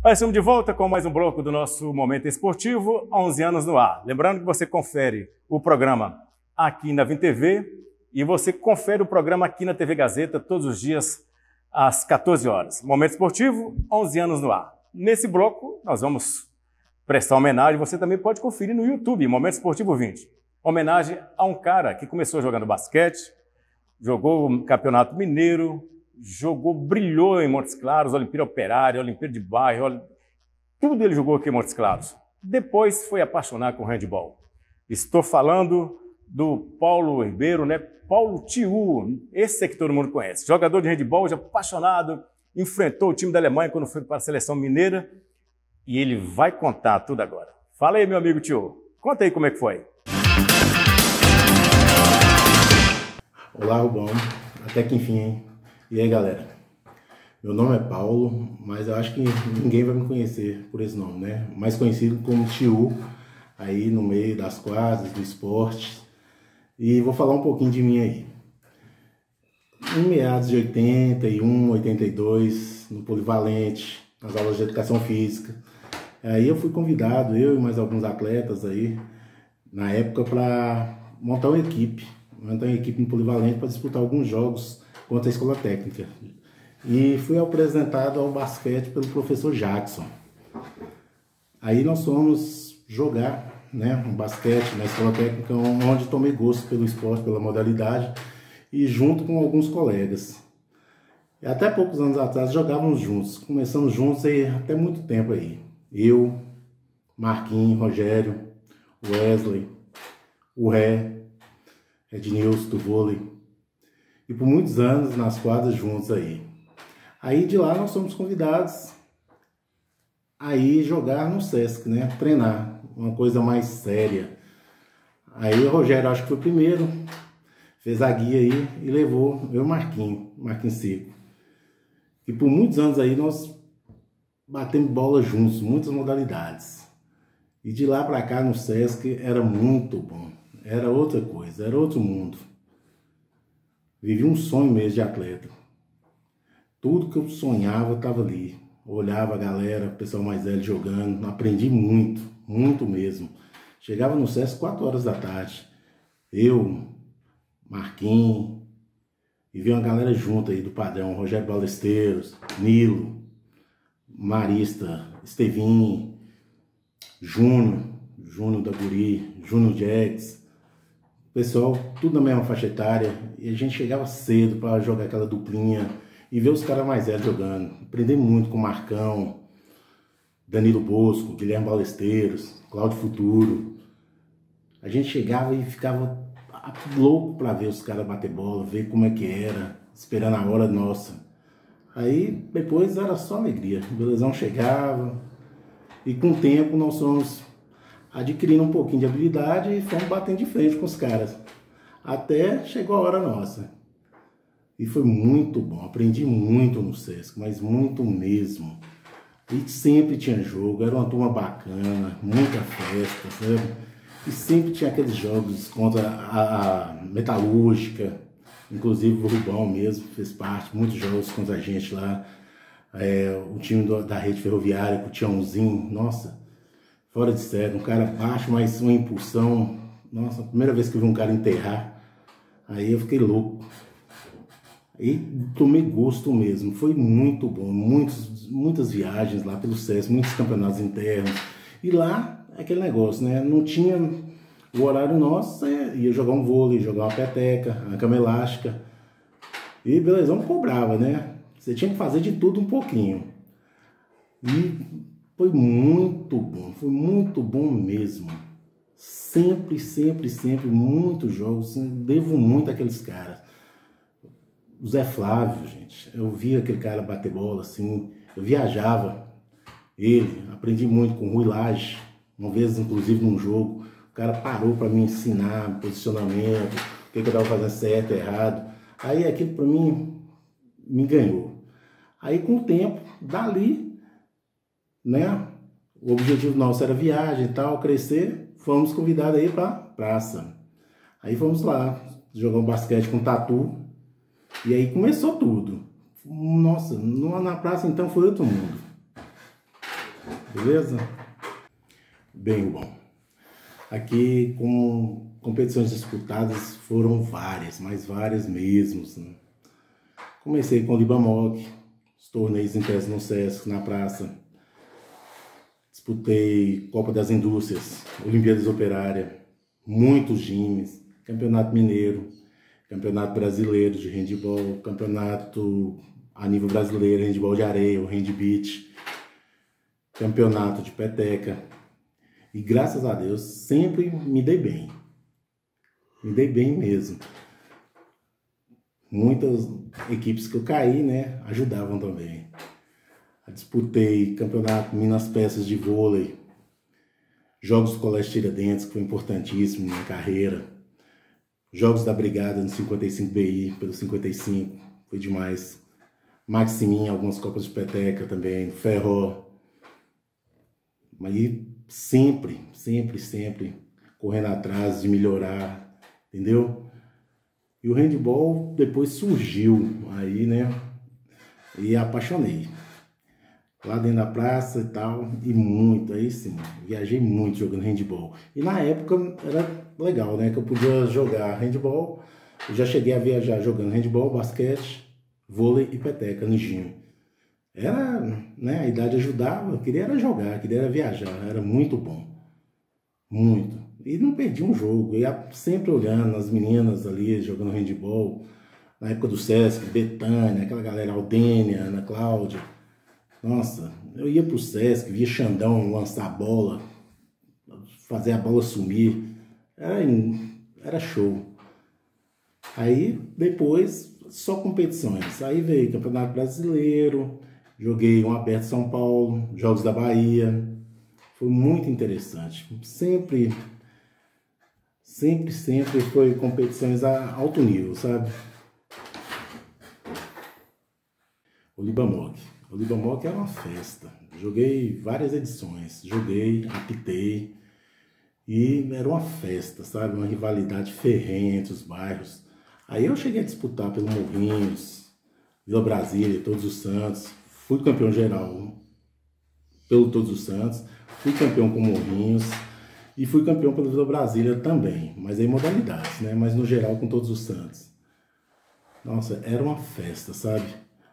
Estamos de volta com mais um bloco do nosso Momento Esportivo, 11 anos no ar. Lembrando que você confere o programa aqui na Vim TV e você confere o programa aqui na TV Gazeta todos os dias às 14 horas. Momento Esportivo, 11 anos no ar. Nesse bloco, nós vamos prestar homenagem. Você também pode conferir no YouTube, Momento Esportivo 20. Homenagem a um cara que começou jogando basquete, jogou o Campeonato Mineiro, brilhou em Montes Claros, Olimpíada Operária, Olimpíada de Bairro, tudo ele jogou aqui em Montes Claros. Depois foi apaixonar com handebol. Estou falando do Paulo Ribeiro, né? Paulo Thiu, esse é que todo mundo conhece. Jogador de handebol, já apaixonado, enfrentou o time da Alemanha quando foi para a seleção mineira e ele vai contar tudo agora. Fala aí, meu amigo Thiu, conta aí como é que foi. Olá, Rubão, até que enfim, hein? E aí, galera? Meu nome é Paulo, mas eu acho que ninguém vai me conhecer por esse nome, né? Mais conhecido como Thiu, aí no meio das quadras, do esporte. E vou falar um pouquinho de mim aí. Em meados de 81, 82, no Polivalente, nas aulas de educação física. Aí eu fui convidado, eu e mais alguns atletas aí, na época, para montar uma equipe no Polivalente para disputar alguns jogos contra a escola técnica. E fui apresentado ao basquete pelo professor Jackson. Aí nós fomos jogar, né, um basquete na escola técnica, onde tomei gosto pelo esporte, pela modalidade, e junto com alguns colegas. E até poucos anos atrás jogávamos juntos, começamos juntos aí, até muito tempo aí. Eu, Marquinhos, Rogério, Wesley, o Ré, Ednilson do vôlei. E por muitos anos nas quadras juntos aí. Aí de lá nós fomos convidados a ir jogar no Sesc, né? Treinar, uma coisa mais séria. Aí o Rogério, acho que foi o primeiro, fez a guia aí e levou eu e Marquinhos Seco. E por muitos anos aí nós batemos bola juntos, muitas modalidades. E de lá pra cá no Sesc era muito bom, era outra coisa, era outro mundo. Vivi um sonho mesmo de atleta. Tudo que eu sonhava estava ali. Olhava a galera, o pessoal mais velho jogando. Aprendi muito, muito mesmo. Chegava no Sesc 4 horas da tarde. Eu, Marquinhos, e vi uma galera junto aí do padrão. Rogério Balesteiros, Nilo, Marista, Estevinho, Júnior da Guri, Júnior Jax. Pessoal, tudo na mesma faixa etária, e a gente chegava cedo para jogar aquela duplinha e ver os caras mais velhos jogando. Aprendi muito com o Marcão, Danilo Bosco, Guilherme Balesteiros, Cláudio Futuro. A gente chegava e ficava louco para ver os caras bater bola, ver como é que era, esperando a hora nossa. Aí depois era só alegria, o belezão chegava e com o tempo nós fomos adquirindo um pouquinho de habilidade e fomos batendo de frente com os caras. Até chegou a hora nossa. E foi muito bom, aprendi muito no Sesc, mas muito mesmo. E sempre tinha jogo, era uma turma bacana, muita festa, sabe? E sempre tinha aqueles jogos contra a Metalúrgica, inclusive o Rubão mesmo fez parte, muitos jogos contra a gente lá. O time da Rede Ferroviária, com o Tiãozinho, nossa, fora de série, um cara baixo, mas uma impulsão. Nossa, a primeira vez que eu vi um cara enterrar, aí eu fiquei louco. E tomei gosto mesmo, foi muito bom, muitas viagens lá pelo Sesc, muitos campeonatos internos. E lá, aquele negócio, né, não tinha o horário nosso, ia jogar um vôlei, jogar uma peteca, uma cama elástica. E belezão cobrava, né, você tinha que fazer de tudo um pouquinho. E foi muito bom mesmo. Sempre muitos jogos. Devo muito àqueles caras. O Zé Flávio, gente. Eu via aquele cara bater bola assim. Eu viajava. Ele, aprendi muito com o Rui Lage. Uma vez, inclusive, num jogo, o cara parou para me ensinar posicionamento, o que eu estava fazendo certo, errado. Aí aquilo para mim me ganhou. Aí com o tempo, dali, né? O objetivo nosso era viagem e tal, crescer. Fomos convidados aí para praça. Aí fomos lá, jogar um basquete com tatu. E aí começou tudo. Nossa, na praça então foi outro mundo. beleza? Bem bom. Aqui, com competições disputadas, foram várias, mas várias mesmo, né? Comecei com o Libamoc, os torneios internos no Sesc, na praça. Disputei Copa das Indústrias, Olimpíadas Operárias, muitos times, Campeonato Mineiro, Campeonato Brasileiro de Handebol, Campeonato a nível brasileiro, Handebol de areia, o Hand Beach, Campeonato de peteca. E graças a Deus sempre me dei bem. Me dei bem mesmo. Muitas equipes que eu caí, né, ajudavam também. Disputei Campeonato Minas Peças de vôlei, Jogos do Colégio Tiradentes, que foi importantíssimo na minha carreira. Jogos da Brigada no 55BI, pelo 55, foi demais. Maximin, algumas Copas de peteca também, Ferro. Mas sempre correndo atrás de melhorar, entendeu? E o handball depois surgiu aí, né? E apaixonei. Lá dentro da praça e tal, e muito, aí sim, viajei muito jogando handball. E na época era legal, né? Que eu podia jogar handball, eu já cheguei a viajar jogando handball, basquete, vôlei e peteca no gym. Era, né, a idade ajudava, eu queria era jogar, queria era viajar, era muito bom, muito. E não perdi um jogo, ia sempre olhando as meninas ali jogando handball, na época do Sesc, Betânia, aquela galera, Aldênia, Ana Cláudia. Nossa, eu ia pro Sesc, via Xandão lançar a bola, fazer a bola sumir, era show. Aí depois só competições, aí veio Campeonato Brasileiro, joguei um Aberto São Paulo, Jogos da Bahia, foi muito interessante. Sempre foi competições a alto nível, sabe? O Libamoc era uma festa. Joguei várias edições, joguei, apitei e era uma festa, sabe? Uma rivalidade ferrenha entre os bairros. Aí eu cheguei a disputar pelo Morrinhos, Vila Brasília, Todos os Santos. Fui campeão geral pelo Todos os Santos, fui campeão com Morrinhos e fui campeão pelo Vila Brasília também, mas em modalidades, né? Mas no geral com Todos os Santos. Nossa, era uma festa, sabe?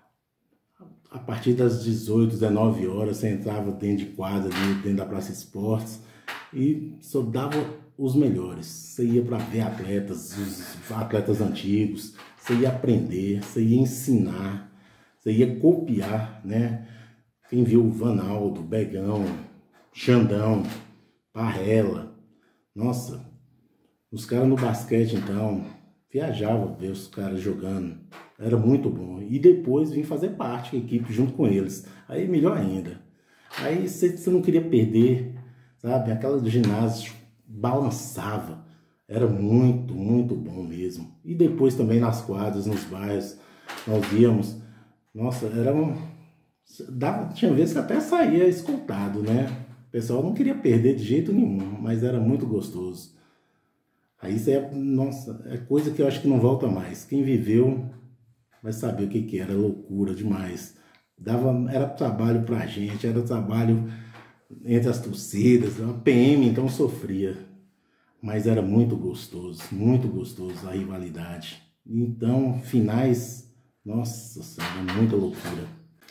A partir das 18, 19 horas, você entrava dentro de quadra, dentro da Praça de Esportes e só dava os melhores. Você ia para ver atletas, os atletas antigos, você ia aprender, você ia ensinar, você ia copiar, né? Quem viu o Vanaldo, Begão, Xandão, Parrela, nossa, os caras no basquete então, viajava ver os caras jogando, era muito bom. E depois vim fazer parte da equipe junto com eles, aí melhor ainda. Aí você não queria perder, sabe? Aquela do ginásio balançava, era muito bom mesmo. E depois também nas quadras, nos bairros, nós íamos, nossa, tinha vezes que até saía escoltado, né? O pessoal não queria perder de jeito nenhum, mas era muito gostoso. Aí isso nossa, é coisa que eu acho que não volta mais. Quem viveu vai saber o que era, loucura demais. Era trabalho pra gente, era trabalho entre as torcidas, a PM então sofria. Mas era muito gostoso a rivalidade. Então, finais, nossa senhora, muita loucura.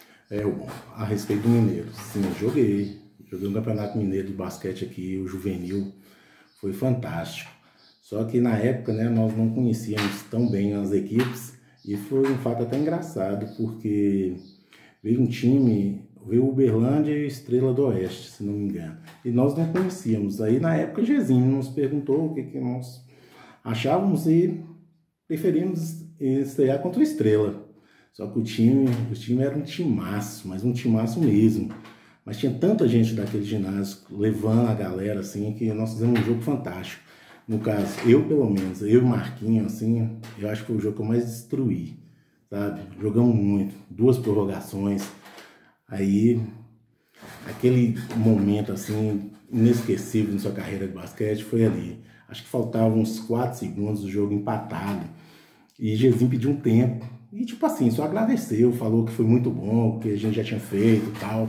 A respeito do Mineiro, sim, eu joguei um campeonato mineiro de basquete aqui, o juvenil, foi fantástico. Só que na época, né, nós não conhecíamos tão bem as equipes e foi um fato até engraçado, porque veio um time, veio o Uberlândia e Estrela do Oeste, se não me engano, e nós não conhecíamos. Aí na época Gezinho nos perguntou o que nós achávamos e preferimos estrear contra o Estrela. Só que o time era um timaço, mas um timaço mesmo. Mas tinha tanta gente daquele ginásio levando a galera, assim, que nós fizemos um jogo fantástico. No caso, eu pelo menos, eu e Marquinhos, assim, eu acho que foi o jogo que eu mais destruí, sabe? Jogamos muito, 2 prorrogações. Aí, aquele momento, assim, inesquecível na sua carreira de basquete foi ali. Acho que faltavam uns 4 segundos do jogo empatado. E Gezinho pediu um tempo. E tipo assim, só agradeceu, falou que foi muito bom, que a gente já tinha feito e tal.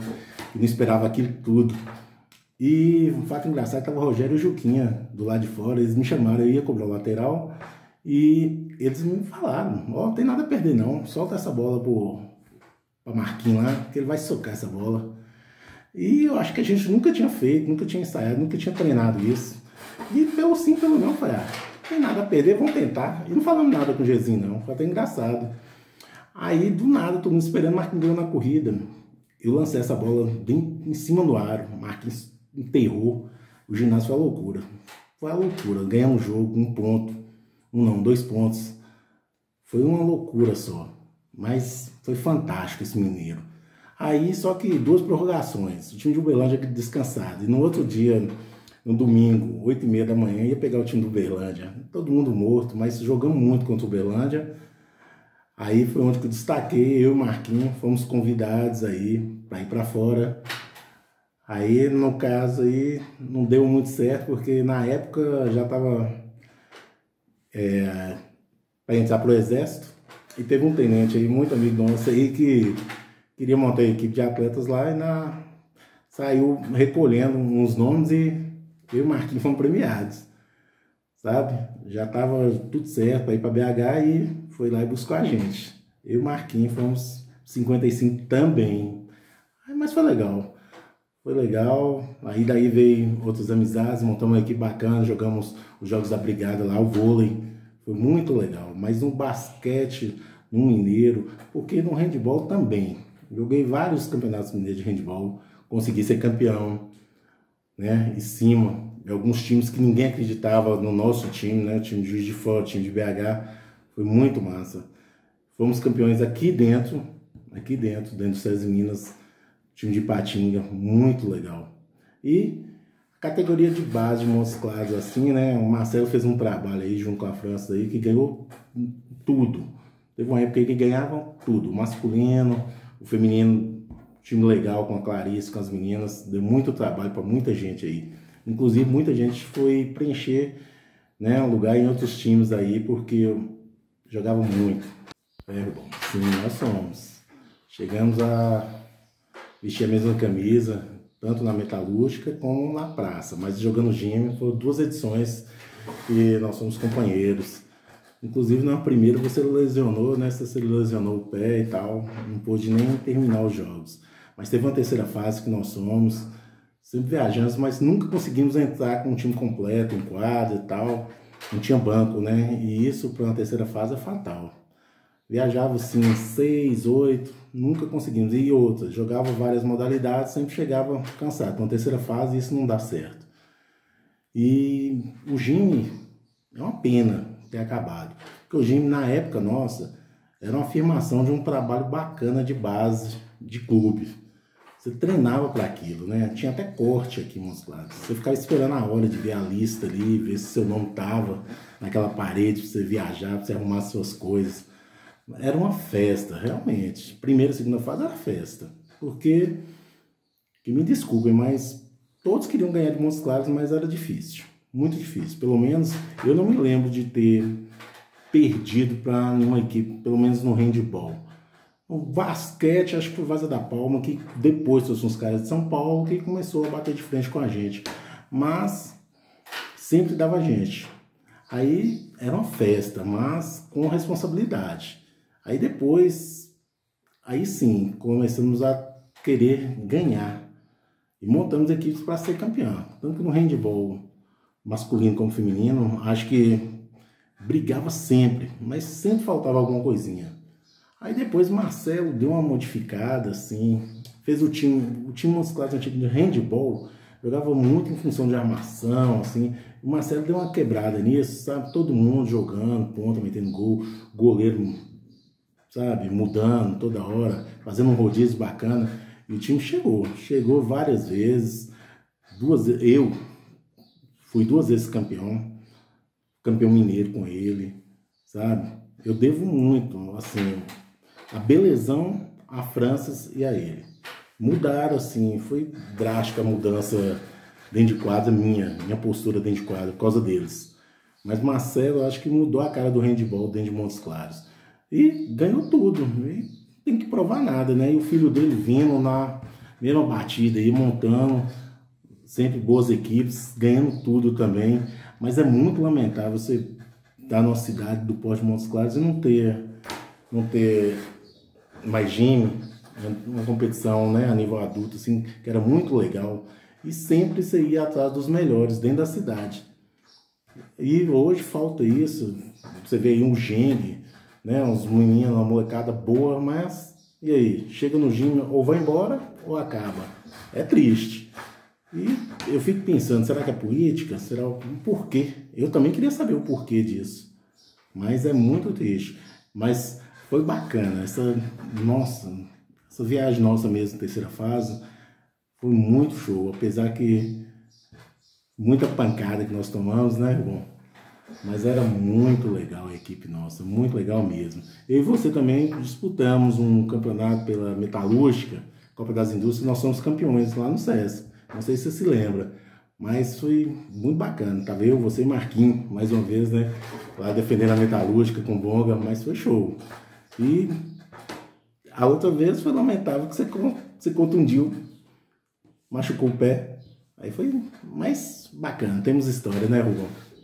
que não esperava aquilo tudo. E um fato engraçado, estava o Rogério e o Juquinha do lado de fora, eles me chamaram, eu ia cobrar o lateral, e eles me falaram, ó, não tem nada a perder não, solta essa bola para Marquinhos lá, que ele vai socar essa bola. E eu acho que a gente nunca tinha feito, nunca tinha ensaiado, nunca tinha treinado isso. E pelo sim, pelo não, eu falei, não tem nada a perder, vamos tentar. E não falamos nada com o Gezinho não, foi até engraçado. Aí do nada, todo mundo esperando, o Marquinhos ganhou na corrida. Eu lancei essa bola bem em cima do aro, o Marquinhos enterrou, o ginásio foi a loucura. Foi a loucura, ganhamos um jogo, 1 ponto, 2 pontos. Foi uma loucura só, mas foi fantástico esse Mineiro. Aí só que 2 prorrogações, o time de Uberlândia descansado, e no outro dia, no domingo, 8h30 da manhã, ia pegar o time do Uberlândia, todo mundo morto, mas jogamos muito contra o Uberlândia. Aí foi onde que eu destaquei, eu e o Marquinhos, fomos convidados aí para ir para fora. Aí, no caso, aí, não deu muito certo, porque na época já estava para entrar para o Exército, e teve um tenente aí, muito amigo nosso aí, que queria montar a equipe de atletas lá, e saiu recolhendo uns nomes, e eu e o Marquinhos fomos premiados, sabe? Já estava tudo certo para ir para BH, e foi lá e buscou a gente. Eu e o Marquinhos fomos 55 também, mas foi legal. Foi legal, aí daí veio outras amizades, montamos uma equipe bacana, jogamos os jogos da brigada lá, o vôlei, foi muito legal. Mas no basquete, no mineiro, porque no handebol também. Joguei vários campeonatos mineiros de handebol, consegui ser campeão, né, em cima de alguns times que ninguém acreditava no nosso time, né, o time de Juiz de Fora, o time de BH, foi muito massa. Fomos campeões aqui dentro do César Minas, time de Ipatinga, muito legal. E a categoria de base de Montes Claros, assim, né? O Marcelo fez um trabalho aí junto com a França aí, que ganhou tudo. Teve uma época aí que ganhavam tudo. O masculino, o feminino, time legal com a Clarice, com as meninas. Deu muito trabalho para muita gente aí. Inclusive, muita gente foi preencher, né, um lugar em outros times aí, porque jogavam muito. Bom, sim, nós somos. Chegamos a vestir a mesma camisa, tanto na metalúrgica como na praça, mas jogando gêmeo, foram 2 edições que nós somos companheiros. Inclusive na primeira você lesionou, né? Você lesionou o pé e tal, não pôde nem terminar os jogos. Mas teve uma terceira fase que nós somos, sempre viajamos, mas nunca conseguimos entrar com um time completo, em quadra e tal, não tinha banco, né? E isso para uma terceira fase é fatal. Viajava assim 6, 8, nunca conseguimos. E outra, jogava várias modalidades, sempre chegava cansado. Então, terceira fase, isso não dá certo. E o gym é uma pena ter acabado. Porque o gym, na época nossa, era uma afirmação de um trabalho bacana de base, de clube. Você treinava para aquilo, né? Tinha até corte aqui em Montes Claros. Você ficava esperando a hora de ver a lista ali, ver se seu nome estava naquela parede, para você viajar, para você arrumar suas coisas. Era uma festa, realmente. Primeira e segunda fase era festa. Porque, que me desculpem, mas todos queriam ganhar de Montes Claros, mas era difícil. Muito difícil. Pelo menos, eu não me lembro de ter perdido para uma equipe, pelo menos no handball. O basquete, acho que foi Vaza da Palma, que depois trouxe uns caras de São Paulo, que começou a bater de frente com a gente. Mas, sempre dava gente. Aí, era uma festa, mas com responsabilidade. Aí depois, aí sim, começamos a querer ganhar. E montamos equipes para ser campeão. Tanto que no handball, masculino como feminino, acho que brigava sempre, mas sempre faltava alguma coisinha. Aí depois Marcelo deu uma modificada, assim, fez o time Montes Claros antigo de handball, jogava muito em função de armação, assim. O Marcelo deu uma quebrada nisso, sabe? Todo mundo jogando, ponta, metendo gol, goleiro, sabe, mudando toda hora, fazendo um rodízio bacana, e o time chegou várias vezes, eu fui 2 vezes campeão mineiro com ele, sabe, eu devo muito, assim, a Belezão, a Francis e a ele, mudaram, assim, foi drástica a mudança dentro de quadra, minha postura dentro de quadra, por causa deles, mas Marcelo, eu acho que mudou a cara do handball dentro de Montes Claros. E ganhou tudo, e tem que provar nada, né? E o filho dele vindo mesma batida aí, montando, sempre boas equipes, ganhando tudo também. Mas é muito lamentável você estar numa cidade do Porto de Montes Claros e não ter mais time, uma competição, né, a nível adulto, assim, que era muito legal. E sempre você ia atrás dos melhores dentro da cidade. E hoje falta isso. Você vê aí um Geng, né, uns meninos, uma molecada boa, mas e aí? Chega no gym, ou vai embora ou acaba. É triste. E eu fico pensando, será que é política? Será o porquê? Eu também queria saber o porquê disso. Mas é muito triste. Mas foi bacana. Essa viagem nossa mesmo, terceira fase, foi muito show. Apesar que muita pancada que nós tomamos, né, bom? Mas era muito legal a equipe nossa, muito legal mesmo. Eu e você também disputamos um campeonato pela Metalúrgica, Copa das Indústrias, nós somos campeões lá no SESC. Não sei se você se lembra, mas foi muito bacana. Tava eu, você e Marquinhos, mais uma vez, né? Lá defendendo a Metalúrgica com bonga, mas foi show. E a outra vez foi lamentável que você contundiu, machucou o pé. Aí foi mais bacana, temos história, né, Rubão?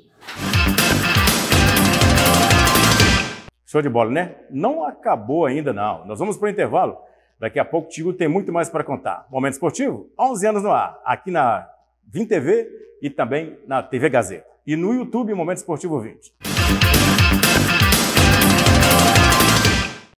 Show de bola, né? Não acabou ainda, não. Nós vamos para o intervalo. Daqui a pouco o Tigo tem muito mais para contar. Momento Esportivo, 11 anos no ar, aqui na Vim TV e também na TV Gazeta. E no YouTube, Momento Esportivo 20.